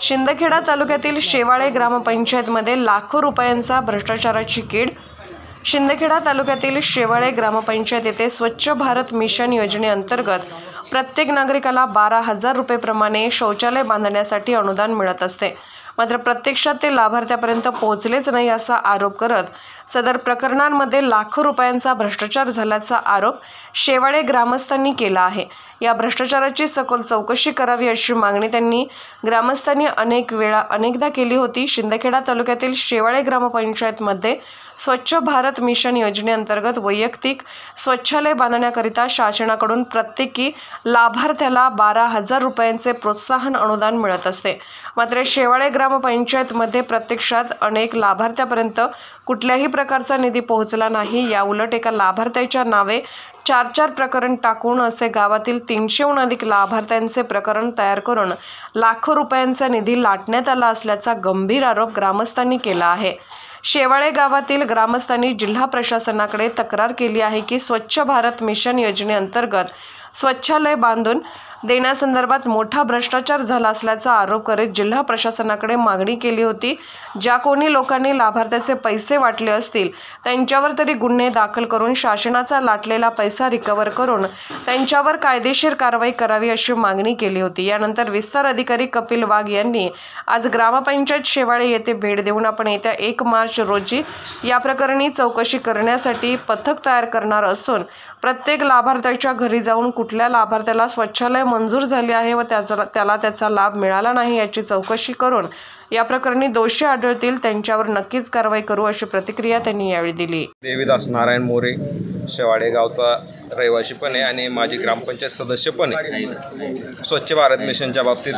शिंदखेडा तालुक्यातील शेवाळे ग्रामपंचायतमध्ये लाखो रुपयांचा भ्रष्टाचाराची कीड। शिंदखेडा तालुक्यातील शेवाळे ग्रामपंचायत येथे स्वच्छ भारत मिशन योजनेअंतर्गत प्रत्येक नागरिकाला 12,000 रुपये प्रमाणे शौचालय बांधण्यासाठी अनुदान मिळत असते। मात्र प्रत्यक्षात ते लाभार्थ्यापर्यंत पोहोचलेच नाही असा आरोप करत सदर प्रकरणांमध्ये लाखो रुपयांचा भ्रष्टाचार झाल्याचा आरोप शेवाळे ग्रामस्थांनी केला आहे। या भ्रष्टाचाराची सखोल चौकशी करावी अशी मागणी त्यांनी ग्रामस्थांनी अनेकदा केली होती। शिंदखेडा तालुक्यातील शेवाळे ग्रामपंचायतमध्ये स्वच्छ भारत मिशन योजनेअंतर्गत वैयक्तिक शौचालय बांधण्याकरिता शासनाकडून प्रत्येकी लाभार्थ्याला 12,000 रुपयांचे प्रोत्साहन अनुदान मिळत असते। मात्र शेवाळे ग्रामपंचायतमध्ये प्रत्यक्षात अनेक लाभार्थ्यापर्यंत कुठल्याही प्रकारचा निधी पोहोचला नाही। याउलट एका लाभार्थ्याच्या नावे 4 प्रकरण टाकून असे गावातील 300हून अधिक लाभार्थ्यांचे प्रकरण तयार करून लाखो रुपयांचा निधी लाटण्यात आला असल्याचा गंभीर आरोप ग्रामस्थांनी केला आहे। शेवाळे गावातील ग्रामस्थांनी जिल्हा प्रशासनाकडे तक्रार केली आहे की स्वच्छ भारत मिशन योजनेअंतर्गत शौचालय बांधून देण्यासंदर्भात मोठा भ्रष्टाचार झाला असल्याचा आरोप करीत जिल्हा प्रशासनाकडे मागणी केली होती। ज्या कोणी लोकांनी लाभार्थ्याचे पैसे वाटले असतील त्यांच्यावर तरी गुन्हे दाखल करून शासनाचा लाटलेला पैसा रिकव्हर करून त्यांच्यावर कायदेशीर कारवाई करावी अशी मागणी केली होती। यानंतर विस्तार अधिकारी कपिल वाघ यांनी आज ग्रामपंचायत शेवाळे येथे भेट देऊन आपण येत्या 1 मार्च रोजी या प्रकरणी चौकशी करण्यासाठी पथक तयार करणार असून प्रत्येक लाभार्थ्याच्या घरी जाऊन कुठल्या लाभार्थ्याला शौचालय मंजूर झाले आहे व त्याला त्याचा लाभ मिळाला नाही याची चौकशी करून या प्रकरणी दोषी आढळतील त्यांच्यावर नक्कीच कारवाई करू अशी प्रतिक्रिया त्यांनी यावेळी दिली। देवीदास नारायण मोरे शेवाळे गावचा रहिवासी पण आहे आणि माझी ग्रामपंचायत सदस्य पण आहे। स्वच्छ भारत मिशनच्या बाबतीत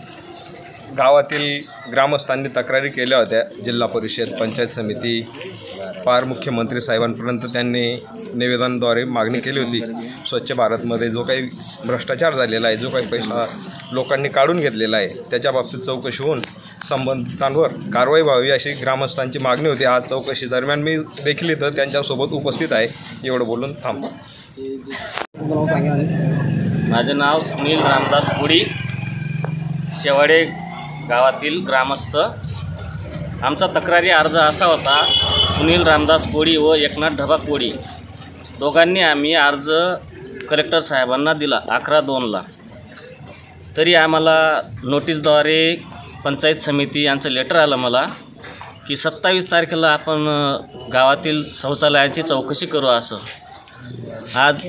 गावातील ग्रामस्थांनी तक्रारी केल्या होत्या। जिल्हा परिषद पंचायत समिती पार मुख्यमंत्री साहेबांपर्यंत त्यांनी निवेदनाद्वारे मागणी केली होती। स्वच्छ भारतमध्ये जो काही भ्रष्टाचार झालेला आहे, जो काही पैसा लोकांनी काढून घेतलेला आहे त्याच्या बाबतीत चौकशी होऊन संबंधितांवर कारवाई व्हावी अशी ग्रामस्थांची मागणी होती। आज चौकशी दरम्यान मी देखील इथं त्यांच्यासोबत उपस्थित आहे। एवढं बोलून थांबतो। माझे नाव सुनील रामदास कोडी, शेवाळे गावातील ग्रामस्थ। आमचा तक्रारी अर्ज असा होता, सुनील रामदास कोडी व एकनाथ ढबा कोडी दोघांनी आम्ही अर्ज कलेक्टर साहेबांना दिला 11/2ला। तरी आम्हाला नोटीसद्वारे पंचायत समिती यांचं लेटर आलं मला की 27 तारखेला आपण गावातील शौचालयाची चौकशी करू असं। आज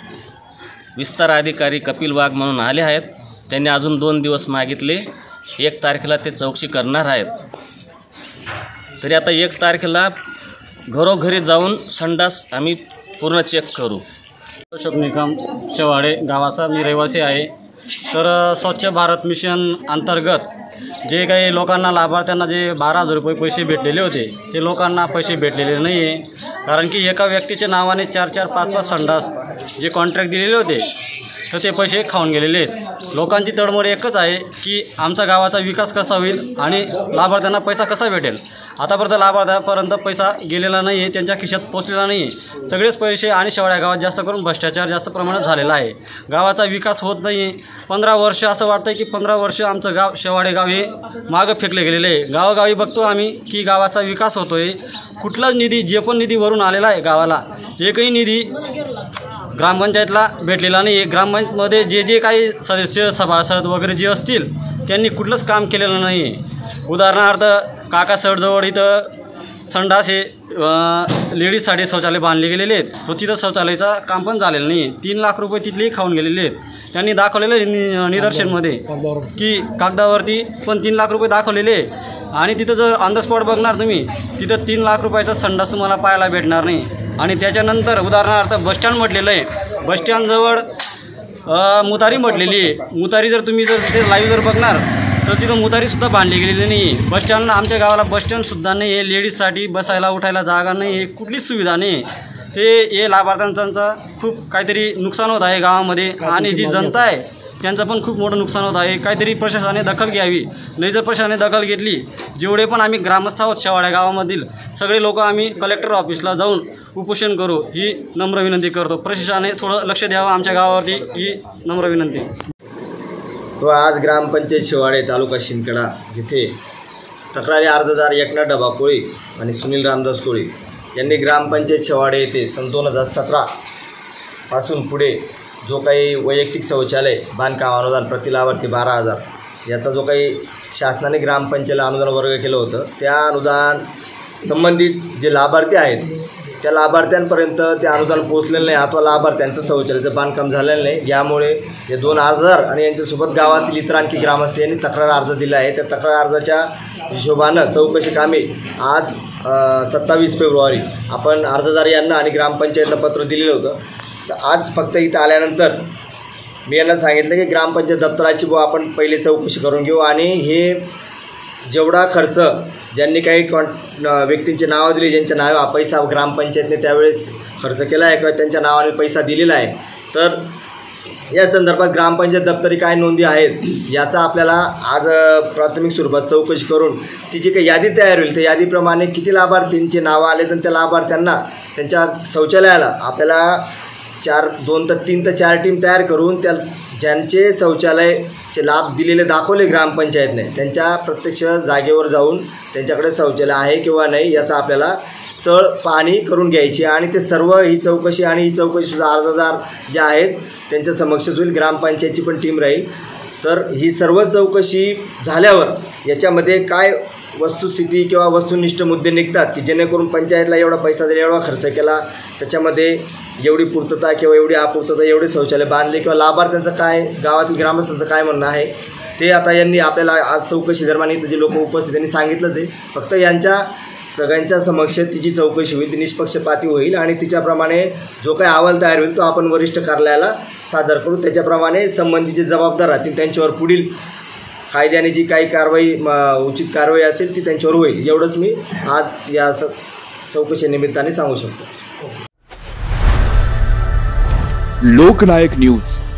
विस्तार अधिकारी कपिल वाघ म्हणून आले आहेत, त्यांनी अजून 2 दिवस मागितले। 1 तारखेला ते चौकशी करणार आहेत। तरी आता 1 तारखेला घरोघरी जाऊन संडास आम्ही पूर्ण चेक करू। अशोक निकम शेवाळे गावाचा मी रहिवासी आहे। तर स्वच्छ भारत मिशन अंतर्गत जे काही लोकांना लाभार्थ्यांना जे 12,000 रुपये पैसे भेटलेले होते ते लोकांना पैसे भेटलेले नाही आहे। कारण की एका व्यक्तीच्या नावाने 4-4, 5-5 संडास जे कॉन्ट्रॅक्ट दिलेले होते तर ते पैसे खाऊन गेलेले आहेत। लोकांची तळमळ एकच आहे की आमचा गावाचा विकास कसा होईल आणि लाभार्थ्यांना पैसा कसा भेटेल। आतापर्यंत लाभार्थ्यापर्यंत पैसा गेलेला नाही आहे, त्यांच्या खिशात पोचलेला नाही आहे। सगळेच पैसे आणि शेवाळ्या गावात जास्त करून भ्रष्टाचार जास्त प्रमाणात झालेला आहे। गावाचा विकास होत नाही आहे। 15 वर्ष असं वाटतं की 15 वर्ष आमचं गाव शेवाळे गाव हे मागं फेकले गेलेले आहे। गावोगावी बघतो आम्ही की गावाचा विकास होतो आहे। कुठलाच निधी जे पण निधी वरून आलेला आहे गावाला एकही निधी ग्रामपंचायतला भेटलेला नाही आहे। ग्रामपंचायतमध्ये जे काही सदस्य सभासद वगैरे जे असतील त्यांनी कुठलंच काम केलेलं नाही आहे। उदाहरणार्थ काका सडजवळ इथं संडास हे लेडीजसाठी शौचालय बांधले गेलेले आहेत, तो तिथं शौचालयाचं काम पण झालेलं नाही आहे। 3 लाख रुपये तिथलेही खाऊन गेलेले आहेत। त्यांनी दाखवलेलं निदर्शनमध्ये की कागदावरती पण 3 लाख रुपये दाखवलेले आणि तिथं जर ऑन द स्पॉट बघणार तुम्ही तिथं 3 लाख रुपयाचा संडास तुम्हाला पाहायला भेटणार नाही। आणि त्याच्यानंतर उदाहरणार्थ बसस्टँड म्हटलेलं आहे, बसस्टँडजवळ मुतारी म्हटलेली आहे। मुतारी जर तुम्ही जर ते लाईव्ह जर बघणार तर तिथं मुतारीसुद्धा बांधली गेलेली नाही आहे। बसस्टँड आमच्या गावाला बसस्टँडसुद्धा नाही आहे, लेडीजसाठी बसायला उठायला जागा नाही आहे, कुठलीच सुविधा नाही आहे। हे लाभार्थ्यांचा खूप काहीतरी नुकसान होत आहे गावामध्ये आणि जी जनता आहे त्यांचं पण खूप मोठं नुकसान होत आहे। काहीतरी प्रशासनाने दखल घ्यावी, नाही जर प्रशासनाने दखल घेतली जेवढे पण आम्ही ग्रामस्थ आहोत शेवाळ्या गावामधील सगळे लोक आम्ही कलेक्टर ऑफिसला जाऊन उपोषण करू ही नम्र विनंती करतो। प्रशासनाने थोडं लक्ष द्यावं आमच्या गावावरती ही नम्र विनंती। तो आज ग्रामपंचायत शेवाळे तालुका शिंदखेडा येथे तक्रारी अर्जदार एकनाथ डबा कोळी आणि सुनील रामदास कोळी यांनी ग्रामपंचायत शेवाळे येथे सन 2017 पासून पुढे जो काही वैयक्तिक शौचालय बांधकाम अनुदान प्रति लाभार्थी 12,000 याचा जो काही शासनाने ग्रामपंचायतीला अनुदान वर्ग केलं होतं, त्या अनुदान संबंधित जे लाभार्थी आहेत त्या लाभार्थ्यांपर्यंत ते अनुदान पोहोचलेलं नाही अथवा लाभार्थ्यांचं शौचालयाचं बांधकाम झालेलं नाही। यामुळे हे 2 अर्जदार आणि यांच्यासोबत गावातील इतर आणखी ग्रामस्थ यांनी तक्रार अर्ज दिला आहे। त्या तक्रार अर्जाच्या हिशोबानं चौकशी कामे आज 27 फेब्रुवारी आपण अर्जदार यांना आणि ग्रामपंचायतला पत्र दिलेलं होतं। तर आज फक्त इथं आल्यानंतर मी यांना सांगितलं की ग्रामपंचायत दप्तराची आपण पहिले चौकशी करून घेऊ आणि हे जेवढा खर्च ज्यांनी काही व्यक्तींची नावं दिली, ज्यांच्या नावे पैसा ग्रामपंचायतने त्यावेळेस खर्च केला आहे किंवा त्यांच्या नावाने पैसा दिलेला आहे, तर या संदर्भात ग्रामपंचायत दप्तरी काय नोंदी आहेत याचा आपल्याला आज प्राथमिक स्वरूपात चौकशी करून ती जी काही यादी तयार होईल त्या यादीप्रमाणे किती लाभार्थींची नावं आले तर त्या लाभार्थ्यांना त्यांच्या शौचालयाला आपल्याला 2 ते 3 ते 4 टीम तयार करून त्या ज्यांचे शौचालयाचे लाभ दिलेले दाखवले ग्रामपंचायतने त्यांच्या प्रत्यक्ष जागेवर जाऊन त्यांच्याकडे शौचालय आहे किंवा नाही याचा आपल्याला स्थळ पाहणी करून घ्यायची आणि ते सर्व ही चौकशी आणि ही चौकशीसुद्धा अर्जदार जे आहेत त्यांच्या समक्षच होईल। ग्रामपंचायतची पण टीम राहील। तर ही सर्व चौकशी झाल्यावर याच्यामध्ये काय वस्तुस्थिती किंवा वस्तुनिष्ठ मुद्दे निघतात की जेणेकरून पंचायतला एवढा पैसा दिला, एवढा खर्च केला, त्याच्यामध्ये एवढी पूर्तता किंवा एवढी अपूर्तता, एवढे शौचालय बांधले किंवा लाभार्थ्यांचं काय, गावातील ग्रामस्थांचं काय म्हणणं आहे ते आता यांनी आपल्याला आज चौकशी दरम्यान इथं जे लोक उपस्थित त्यांनी सांगितलंच आहे। फक्त यांच्या सगळ्यांच्या समक्ष तिची चौकशी होईल, ती निष्पक्षपाती होईल आणि तिच्याप्रमाणे जो काही अहवाल तयार होईल तो आपण वरिष्ठ कार्यालयाला सादर करू। त्याच्याप्रमाणे संबंधित जे जबाबदार राहतील त्यांच्यावर पुढील कायद्याने जी काही कारवाई उचित कारवाई असेल ती त्यांच्यावर होईल। एवढंच मी आज या चौकशी निमित्ताने सांगू शकतो। लोकनायक न्यूज